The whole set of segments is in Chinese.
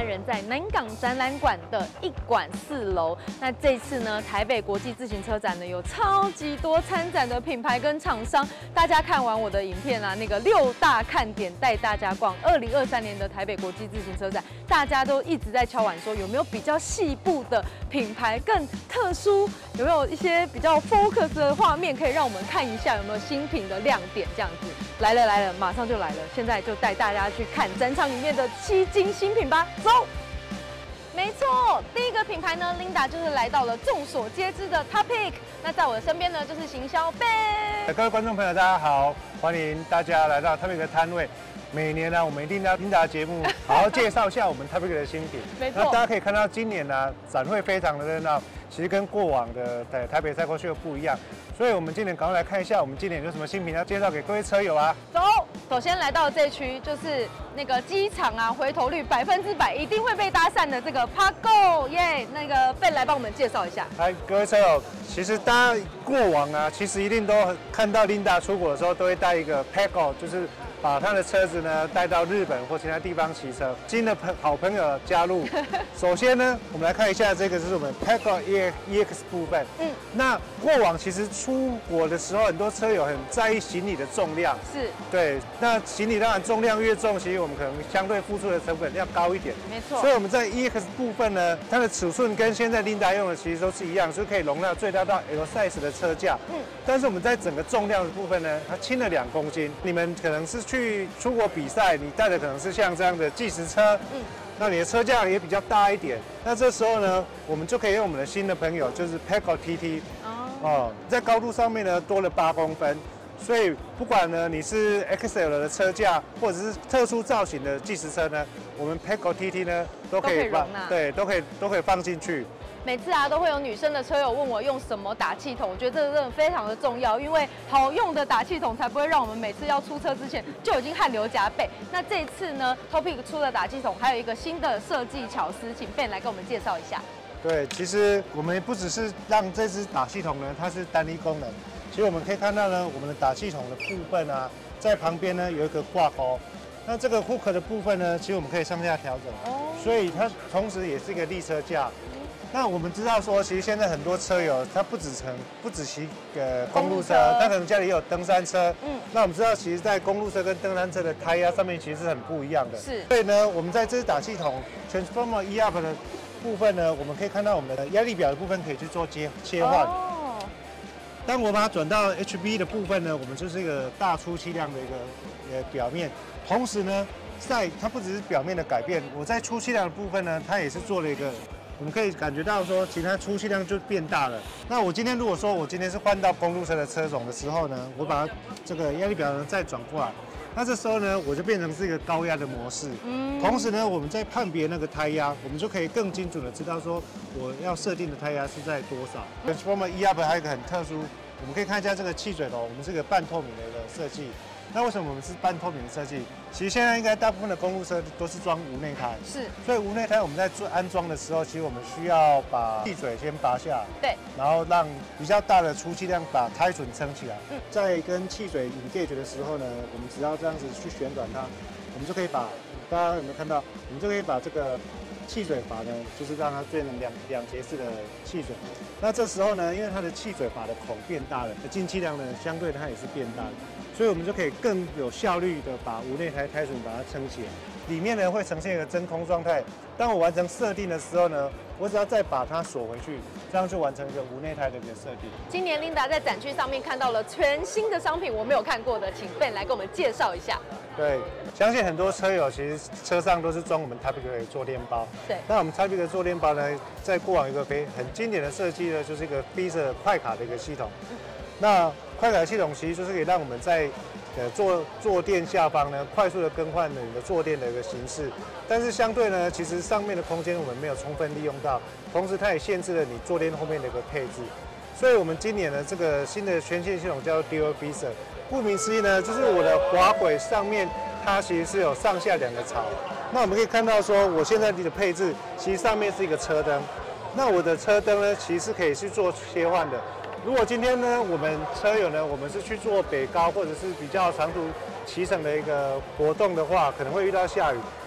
人在南港展览馆的1馆4楼。那这一次呢，台北国际自行车展呢有超级多参展的品牌跟厂商。大家看完我的影片啊，那个6大看点带大家逛2023年的台北国际自行车展，大家都一直在敲碗说有没有比较细部的品牌更特殊，有没有一些比较 focus 的画面可以让我们看一下有没有新品的亮点这样子。来了，马上就来了！现在就带大家去看展场里面的7金新品吧，走！没错，第一个品牌呢 ，Linda 就是来到了众所皆知的 Topic。那在我的身边呢，就是行销贝。 各位观众朋友，大家好，欢迎大家来到 Topic 的摊位。每年呢，我们一定要Linda的节目好好介绍一下我们 Topic 的新品。 没错。 那大家可以看到，今年呢展会非常的热闹，其实跟过往的台北赛过秀不一样。所以我们今年赶快来看一下，我们今年有什么新品要介绍给各位车友啊！ 走，首先来到这区就是那个机场啊，回头率100%一定会被搭讪的这个 Pago 耶，那个Ben来帮我们介绍一下。 来，各位车友，其实大家过往啊，其实一定都看到 Linda 出国的时候都会带一个 Pago， 就是把他的车子呢带到日本或其他地方骑车。新的好朋友加入，首先呢，我们来看一下这个就是我们 Pago EX 部分。那过往其实出国的时候，很多车友很在意行李的重量。 是。 对，那行李当然重量越重，其实我们可能相对付出的成本要高一点。 没错。 所以我们在 EX 部分呢，它的尺寸跟现在 Linda 用的其实都是一样，是可以容纳最大到 L size 的车架。但是我们在整个重量的部分呢，它轻了2公斤。你们可能是去出国比赛，你带的可能是像这样的计时车。那你的车架也比较大一点，那这时候呢，我们就可以用我们的新的朋友，就是 Pago TT， 在高度上面呢多了8公分，所以不管呢你是 XL 的车架，或者是特殊造型的计时车呢，我们 Pago TT 呢都可以放，对，都可以放进去。 每次啊，都会有女生的车友问我用什么打气筒，我觉得这个真的非常的重要，因为好用的打气筒才不会让我们每次要出车之前就已经汗流浃背。那这一次呢 ，Topic 出的打气筒还有一个新的设计巧思，请 Ben 来跟我们介绍一下。 对，其实我们不只是让这支打气筒呢，它是单一功能。其实我们可以看到呢，我们的打气筒的部分啊，在旁边呢有一个挂钩。那这个 hook 的部分呢，其实我们可以上下调整，所以它同时也是一个立车架。那我们知道说，其实现在很多车友他不只骑公路车，他可能家里也有登山车。那我们知道，其实，在公路车跟登山车的胎压上面其实是很不一样的。是。所以呢，我们在这支打气筒 Transformer E-Up 的部分呢，我们可以看到我们的压力表的部分可以去做切换。当我把它转到 HB 的部分呢，我们就是一个大出气量的一个表面，同时呢，它不只是表面的改变，我在出气量的部分呢，它也是做了一个。我们可以感觉到说，其实它出气量就变大了。那我今天如果说我今天是换到公路车的车种的时候呢，我把它这个压力表呢再转过来，那这时候呢，我就变成是一个高压的模式。同时呢，我们在判别那个胎压，我们就可以更精准的知道说我要设定的胎压是在多少。Transformer E-Up 还有一个很特殊，我们可以看一下这个气嘴头，我们是个半透明的一个设计。那为什么我们是半透明的设计？其实现在应该大部分的公路车都是装无内胎，是，所以无内胎我们在做安装的时候，其实我们需要把气嘴先拔下来，对，然后让比较大的出气量把胎唇撑起来。在跟气嘴 engage 的时候呢，我们只要这样子去旋转它，我们就可以把大家有没有看到？我们就可以把这个气嘴阀呢，就是让它变成两节式的气嘴。那这时候呢，因为它的气嘴阀的孔变大了，进气量呢相对它也是变大的。所以我们就可以更有效率的把无内胎胎唇把它撑起来，里面呢会呈现一个真空状态。当我完成设定的时候呢，我只要再把它锁回去，这样就完成一个无内胎的一个设定。 今年 Linda 在展区上面看到了全新的商品，我没有看过的，请 Ben 来给我们介绍一下。 对，相信很多车友其实车上都是装我们 Topic 的坐垫包。对，那我们 Topic 的坐垫包呢，在过往一个很经典的设计呢，就是一个 Feezer 快卡的一个系统。那快卡系统其实就是可以让我们在坐垫下方呢，快速的更换你的坐垫的一个形式。但是相对呢，其实上面的空间我们没有充分利用到，同时它也限制了你坐垫后面的一个配置。所以我们今年的这个新的全线系统叫 Dual Feezer， 顾名思义呢，就是我的滑轨上面它其实是有上下2个槽。那我们可以看到说，我现在的配置其实上面是一个车灯，那我的车灯呢，其实是可以去做切换的。如果今天呢，我们车友呢，我们是去做北高或者是比较长途骑乘的一个活动的话，可能会遇到下雨。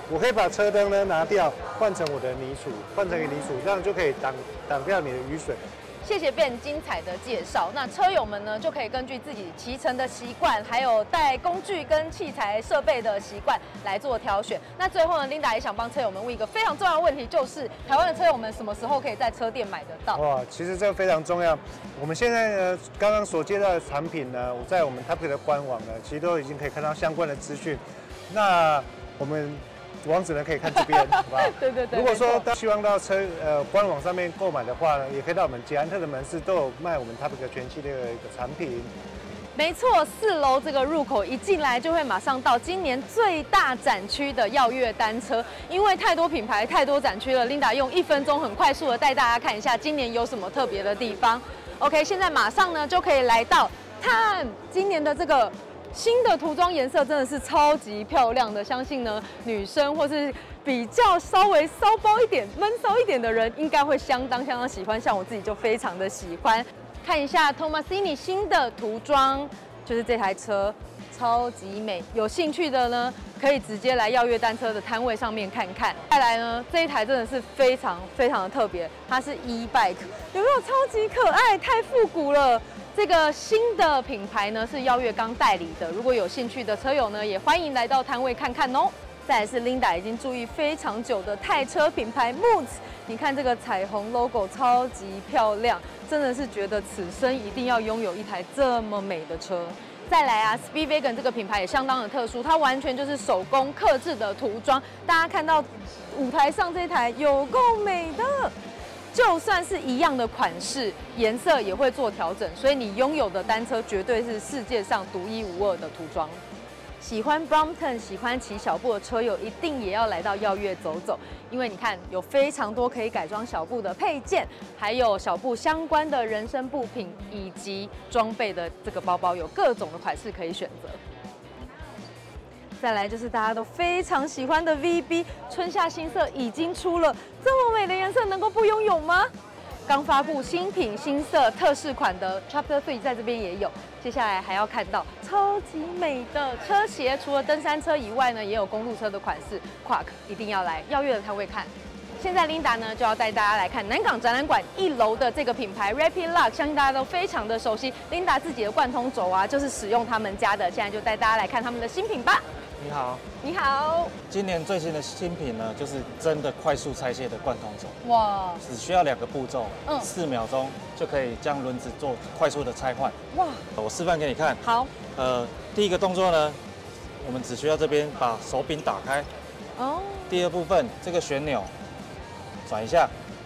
我可以把车灯呢拿掉，换成我的泥土，换成泥土，这样就可以挡掉你的雨水。 谢谢Ben精彩的介绍。那车友们呢，就可以根据自己骑乘的习惯，还有带工具跟器材设备的习惯来做挑选。那最后呢，Linda 也想帮车友们问一个非常重要的问题，就是台湾的车友们什么时候可以在车店买得到？ 哇，其实这个非常重要。我们现在呢，刚刚所介绍的产品呢，我在我们 Topic 的官网呢，其实都已经可以看到相关的资讯。那我们网址呢可以看这边，好不好？ 对对对。 如果说希望到官网上面购买的话呢，也可以到我们捷安特的门市，都有卖我们 Topic 全系列的一个产品。 没错，4楼这个入口一进来就会马上到今年最大展区的耀越单车，因为太多品牌、太多展区了。Linda 用1分钟很快速的带大家看一下今年有什么特别的地方。OK， 现在马上呢就可以来到看今年的这个。新的涂装颜色真的是超级漂亮的，相信呢女生或是比较稍微骚包一点、闷骚一点的人，应该会相当喜欢。像我自己就非常的喜欢。看一下 Tomasini 新的涂装，就是这台车超级美。有兴趣的呢，可以直接来耀越单车的摊位上面看看。再来呢，这一台真的是非常的特别，它是 e-bike， 有没有超级可爱？太复古了。这个新的品牌呢是耀越刚代理的，如果有兴趣的车友呢，也欢迎来到摊位看看哦。再来是 Linda 已经注意非常久的泰车品牌 Moods， 你看这个彩虹 logo 超级漂亮，真的是觉得此生一定要拥有一台这么美的车。再来啊 ，Speedwagon 这个品牌也相当的特殊，它完全就是手工客制的涂装，大家看到舞台上这台有够美的。就算是一样的款式，颜色也会做调整，所以你拥有的单车绝对是世界上独一无二的涂装。喜欢 Brompton、喜欢骑小步的车友，一定也要来到耀越走走，因为你看有非常多可以改装小步的配件，还有小步相关的人身部品以及装备的这个包包，有各种的款式可以选择。再来就是大家都非常喜欢的 VB 春夏新色已经出了，这么美的颜色能够不拥有吗？刚发布新品新色特仕款的 Chapter 3在这边也有，接下来还要看到超级美的车鞋，除了登山车以外呢，也有公路车的款式 ，Quark 一定要来耀越的摊位看。现在 Linda 呢就要带大家来看南港展览馆1楼的这个品牌 Rapid Lock， 相信大家都非常的熟悉。Linda 自己的贯通轴啊，就是使用他们家的，现在就带大家来看他们的新品吧。 你好， 你好。 今年最新的新品呢，就是真的快速拆卸的贯通轴。 哇， 只需要2个步骤，4秒钟就可以将轮子做快速的拆换。哇，我示范给你看。 好。 第一个动作呢，我们只需要这边把手柄打开。哦。第二部分，这个旋钮转一下，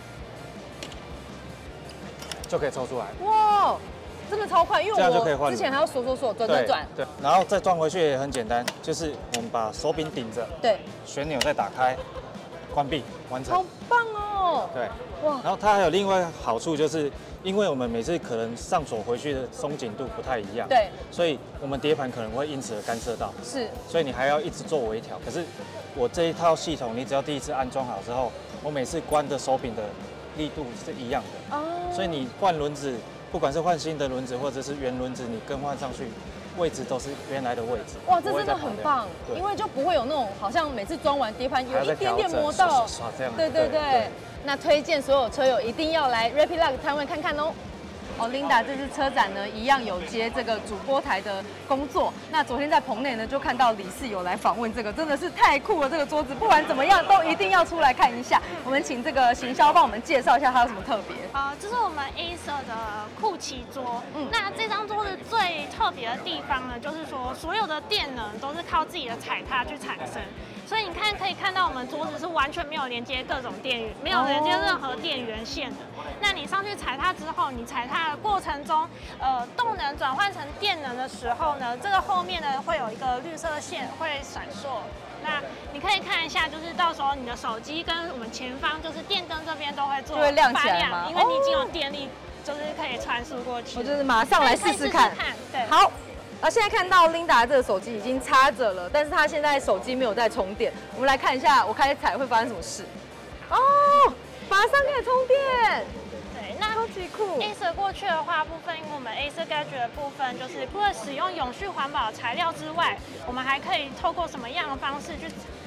就可以抽出来。哇！ 真的超快，因为我之前还要锁，转。 对，然后再装回去也很简单，就是我们把手柄顶着， 对， 旋钮再打开，关闭，完成。 好棒哦！ 对，哇。然后它还有另外好处，就是因为我们每次可能上锁回去的松紧度不太一样， 对， 所以我们碟盘可能会因此而干涉到。 是。所以你还要一直做微调。可是我这一套系统，你只要第一次安装好之后，我每次关的手柄的力度是一样的。哦。所以你换轮子。不管是换新的轮子或者是原轮子，你更换上去，位置都是原来的位置。 哇，这真的很棒，因为就不会有那种好像每次装完碟盘有一点点磨到，对。那推荐所有车友一定要来 Rapid Lock 摊位看看哦。Linda 这次车展呢，一样有接这个主播台的工作。那昨天在棚内呢，就看到理事有来访问这个，真的是太酷了！这个桌子不管怎么样，都一定要出来看一下。我们请这个行销帮我们介绍一下它有什么特别。 这是我们 Acer 的酷骑桌。那这张桌子最特别的地方呢，就是说所有的电能都是靠自己的踩踏去产生。所以你看，可以看到我们桌子是完全没有连接各种电源，没有连接任何电源线的。那你上去踩踏之后，你踩踏的过程中，动能转换成电能的时候呢，这个后面呢会有一个绿色线会闪烁。那你可以看一下，就是到时候你的手机跟我们前方就是电灯这边都会做发亮，因为你已经有电力，就是可以传输过去。 我就是马上来试试看。 对， 好。现在看到 Linda 这个手机已经插着了，但是她现在手机没有在充电。我们来看一下，我开始踩会发生什么事。哦，马上可以充电。 对，那超级酷。 Acer 过去的话部分，因为我们 Acer Gadget 的部分，就是除了使用永续环保材料之外，我们还可以透过什么样的方式去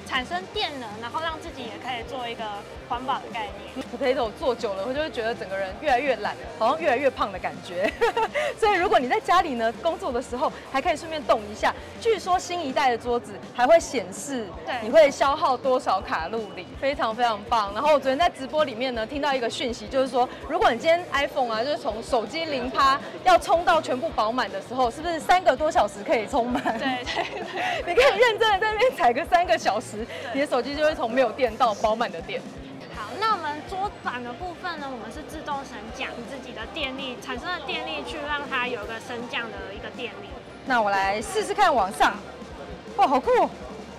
产生电能，然后让自己也可以做一个环保的概念。 Potato 做久了，我就会觉得整个人越来越懒，好像越来越胖的感觉。所以如果你在家里呢工作的时候，还可以顺便动一下。据说新一代的桌子还会显示你会消耗多少卡路里，非常非常棒。然后我昨天在直播里面呢听到一个讯息，就是说如果你今天 iPhone 啊，就是从手机0%要充到全部饱满的时候，是不是3个多小时可以充满？ 对， 你可以认真的在那边踩个3个小时，你的手机就会从没有电到饱满的电。 好，那我们桌板的部分呢，我们是自动升降自己的电力产生的电力，去让它有一个升降的一个电力。 那我来试试看往上，哇，好酷哦！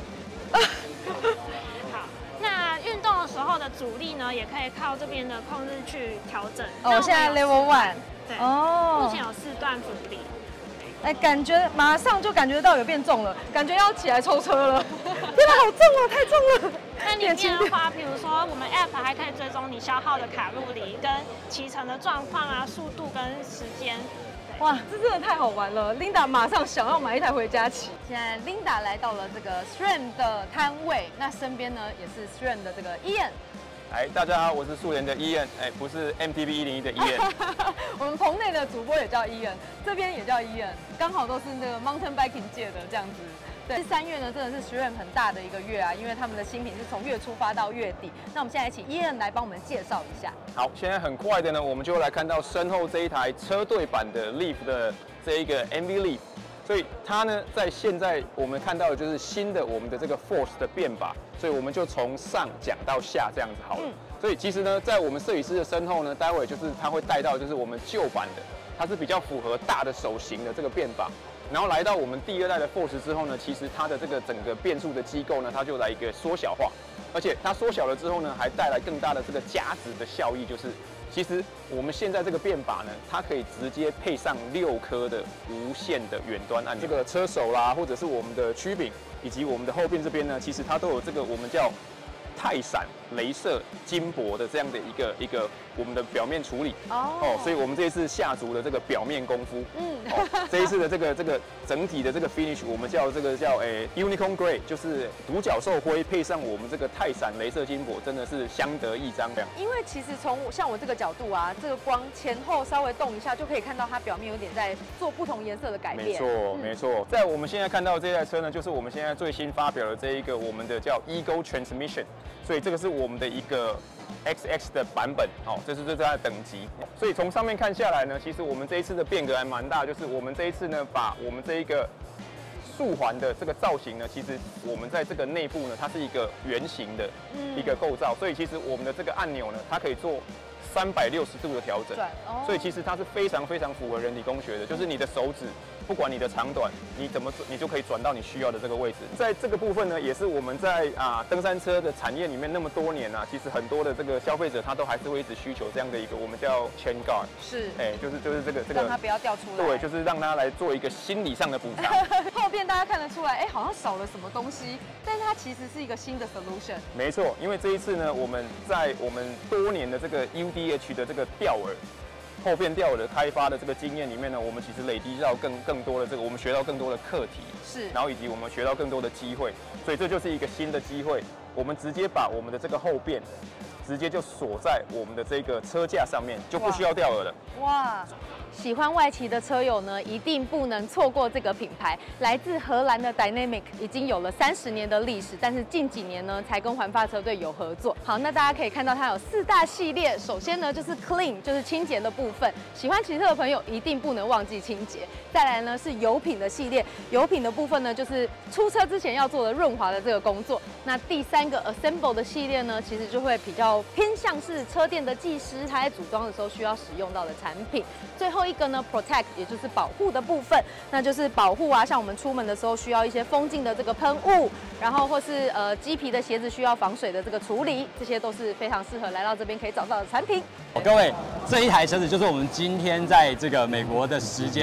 好，那运动的时候的阻力呢，也可以靠这边的控制去调整。 哦，现在 Level 1， 对， 哦， 目前有4段阻力。 哎，感觉马上就感觉到有变重了，感觉要起来抽车了。天哪，好重哦，太重了！ 那里面的话，比如说我们 App 还可以追踪你消耗的卡路里、跟骑乘的状况啊、速度跟时间。 哇，这真的太好玩了 ！Linda 马上想要买一台回家骑。现在 Linda 来到了这个 SRAM 的摊位，那身边呢也是 SRAM 的这个 Ian。 大家好，我是素颜的 Ian， 不是 MTV101的 Ian。 我们棚内的主播也叫 Ian， 这边也叫 Ian， 刚好都是那个 mountain biking 界的这样子。对，3月呢真的是SRAM很大的一个月啊，因为他们的新品是从月初发到月底。那我们现在请 Ian 来帮我们介绍一下。 好，现在很快的呢，我们就来看到身后这一台车队版的 Leaf 的这一个 MV Leaf。所以它呢，在现在我们看到的就是新的我们的这个 Force 的变把，所以我们就从上讲到下这样子好了。所以其实呢，在我们设计师的身后呢，待会就是他会带到就是我们旧版的，它是比较符合大的手型的这个变把。然后来到我们第2代的 Force 之后呢，其实它的这个整个变速的机构呢，它就来一个缩小化，而且它缩小了之后呢，还带来更大的这个加值的效益，就是其实我们现在这个变把呢，它可以直接配上6颗的无线的远端按钮，这个车手啦，或者是我们的曲柄，以及我们的后边这边呢，其实它都有这个我们叫泰闪雷射金箔的这样的一个我们的表面处理所以我们这一次下足了这个表面功夫。这一次的这个整体的这个 finish， 我们叫这个叫Unicorn Gray， 就是独角兽灰配上我们这个泰闪雷射金箔，真的是相得益彰的。 因为其实从像我这个角度啊，这个光前后稍微动一下，就可以看到它表面有点在做不同颜色的改变。 没错，没错。在我们现在看到的这台车呢，就是我们现在最新发表的这一个我们的叫 Ego Transmission， 所以这个是我们的一个XX 的版本这是它的等级。所以从上面看下来呢，其实我们这一次的变革还蛮大，就是我们这一次呢，把我们这一个束环的这个造型呢，其实我们在这个内部呢，它是一个圆形的一个构造，所以其实我们的这个按钮呢，它可以做360度的调整，所以其实它是非常非常符合人体工学的，就是你的手指。不管你的长短，你怎么你就可以转到你需要的这个位置。在这个部分呢，也是我们在登山车的产业里面那么多年其实很多的这个消费者他都还是会一直需求这样的一个我们叫 chain guard， 是，就是这个让它不要掉出来， 对，就是让它来做一个心理上的补偿。 后边大家看得出来，好像少了什么东西，但是它其实是一个新的 solution。 没错，因为这一次呢，我们在我们多年的这个 UDH 的这个吊耳。后变吊耳的开发的这个经验里面呢，我们其实累积到更多的这个，我们学到更多的课题，是，然后以及我们学到更多的机会，所以这就是一个新的机会，我们直接把我们的这个后变，直接就锁在我们的这个车架上面，就不需要吊耳了。哇！喜欢外骑的车友呢，一定不能错过这个品牌。来自荷兰的 Dynamic 已经有了30年的历史，但是近几年呢才跟环法车队有合作。好，那大家可以看到它有4大系列。首先呢就是 Clean， 就是清洁的部分。喜欢骑车的朋友一定不能忘记清洁。再来呢是油品的系列，油品的部分呢就是出车之前要做的润滑的这个工作。那第3个 Assemble 的系列呢，其实就会比较偏向是车店的技师他在组装的时候需要使用到的产品。最后一个呢 ，Protect 也就是保护的部分，那就是保护像我们出门的时候需要一些风镜的这个喷雾，然后或是鸡皮的鞋子需要防水的这个处理，这些都是非常适合来到这边可以找到的产品。 各位，这一台车子就是我们今天在这个美国的时间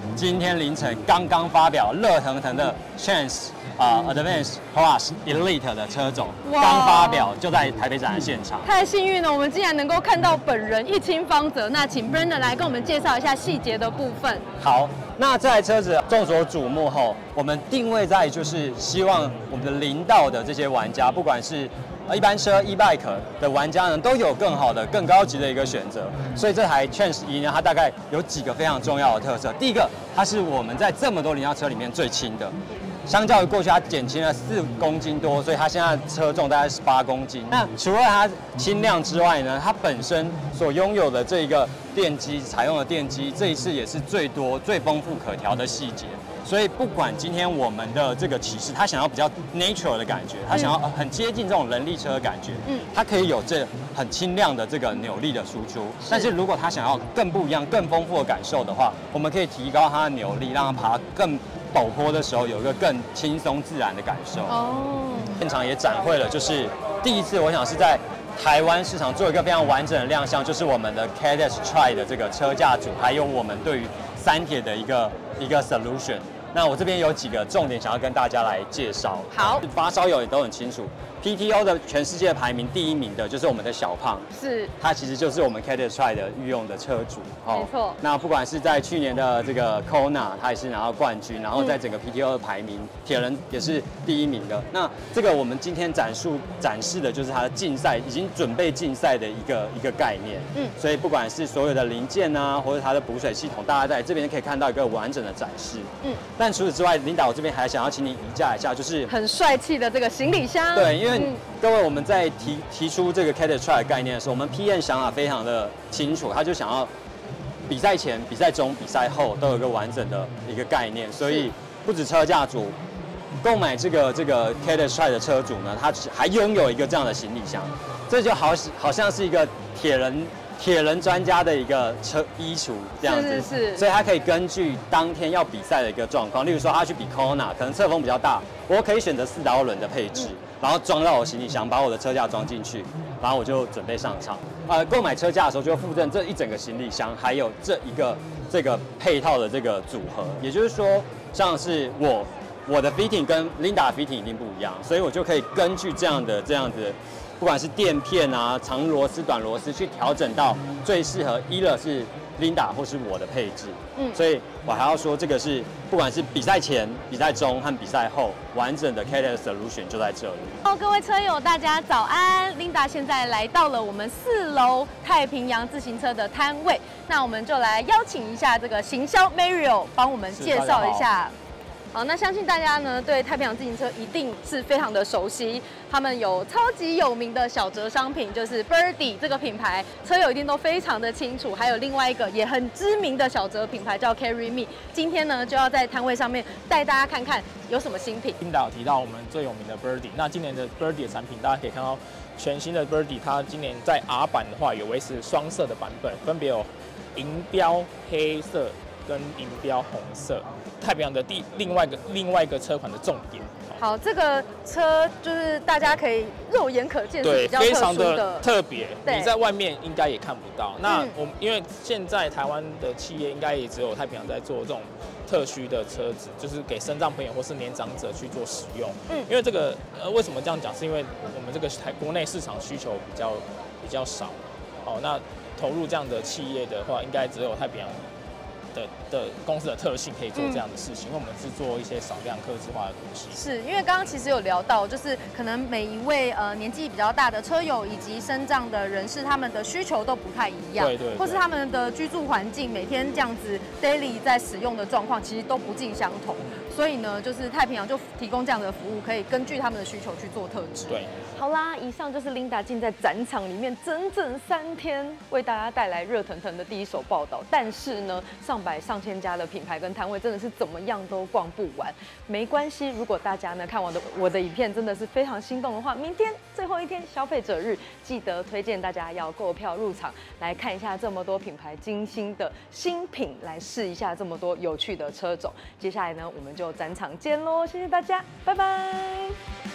今天凌晨刚刚发表热腾腾的 Chance Advance Plus Elite 的车种，刚发表就在台北展的现场。 太幸运了，我们竟然能够看到本人一清方泽。那请 Brandon 来跟我们介绍一下细节的部分。 好，那这台车子众所瞩目后，我们定位在就是希望我们的0到的这些玩家，不管是一般车 e-bike 的玩家呢，都有更好的、更高级的一个选择。所以这台 Chance 1呢，它大概有几个非常重要的特色。第一个，它是我们在这么多零号车里面最轻的。相较于过去，它减轻了4公斤多，所以它现在车重大概18公斤。那除了它轻量之外呢，它本身所拥有的这一个电机，采用的电机，这一次也是最多、最丰富可调的细节。所以不管今天我们的这个骑士，他想要比较 natural 的感觉，他想要很接近这种人力车的感觉，它可以有这很轻量的这个扭力的输出。但是如果他想要更不一样、更丰富的感受的话，我们可以提高它的扭力，让它爬更陡坡的时候有一个更轻松自然的感受。现场也展会了，就是第一次，我想是在台湾市场做一个非常完整的亮相，就是我们的 Cadet Tri 的这个车架组，还有我们对于三铁的一个 solution。那我这边有几个重点想要跟大家来介绍。 好， 发烧友也都很清楚 ，PTO 的全世界排名第1名的就是我们的小胖， 是， 他其实就是我们 Cadet Tri 的御用的车主。 没错。 那不管是在去年的这个 Kona， 他也是拿到冠军，然后在整个 PTO 的排名，铁人也是第1名的。那这个我们今天展示的就是他的竞赛，已经准备竞赛的一个概念。所以不管是所有的零件啊，或者它的补水系统，大家在这边可以看到一个完整的展示。但除此之外，Linda，我这边还想要请你移驾一下，就是很帅气的这个行李箱。 对，因为各位我们在提出这个 Cadet Tri 的概念的时候，我们 PM 想法非常的清楚，他就想要比赛前、比赛中、比赛后都有一个完整的一个概念，所以不止车架组购买这个 Cadet Tri 的车主呢，他还拥有一个这样的行李箱，这就好像是一个铁人专家的一个衣橱这样子， 是， 所以他可以根据当天要比赛的一个状况，例如说他去比 Kona， 可能侧风比较大，我可以选择4刀轮的配置，然后装到我行李箱，把我的车架装进去，然后我就准备上场。购买车架的时候就附赠这一整个行李箱，还有这个配套的这个组合，也就是说，像是我的 fitting 跟 Linda 的 fitting 一定不一样，所以我就可以根据这样子。不管是垫片啊、长螺丝、短螺丝，去调整到最适合是 Linda 或是我的配置。所以我还要说，这个是不管是比赛前、比赛中和比赛后，完整的 Cadet Solution 就在这里。 各位车友，大家早安 ！Linda 现在来到了我们4楼太平洋自行车的摊位，那我们就来邀请一下这个行销 Mario 帮我们介绍一下。好，那相信大家呢对太平洋自行车一定是非常的熟悉，他们有超级有名的小折商品，就是 Birdy 这个品牌，车友一定都非常的清楚。还有另外一个也很知名的小折品牌叫 Carry Me。今天呢就要在摊位上面带大家看看有什么新品。 Linda 有提到我们最有名的 Birdy， 那今年的 Birdy 的产品，大家可以看到全新的 Birdy， 它今年在 R 版的话有维持双色的版本，分别有银标黑色跟银标红色，太平洋的另外一个车款的重点。 好，这个车就是大家可以肉眼可见，是比较非常的特别，你在外面应该也看不到。那因为现在台湾的企业应该也只有太平洋在做这种特需的车子，就是给身障朋友或是年长者去做使用。因为这个为什么这样讲？是因为我们这个国内市场需求比较少。那投入这样的企业的话，应该只有太平洋的公司的特性可以做这样的事情，因为我们是做一些少量客制化的东西。 是因为刚刚其实有聊到，就是可能每一位年纪比较大的车友以及身障的人士，他们的需求都不太一样， 对， 或是他们的居住环境每天这样子 daily 在使用的状况，其实都不尽相同。所以呢，就是太平洋就提供这样的服务，可以根据他们的需求去做特质。 对， 好啦，以上就是 Linda 进在展场里面整整3天，为大家带来热腾腾的第一手报道。但是呢，上百上千家的品牌跟摊位真的是怎么样都逛不完。没关系，如果大家呢看我的影片真的是非常心动的话，明天最后一天消费者日，记得推荐大家要购票入场，来看一下这么多品牌精心的新品，来试一下这么多有趣的车种。接下来呢，我们就展场见喽，谢谢大家，拜拜。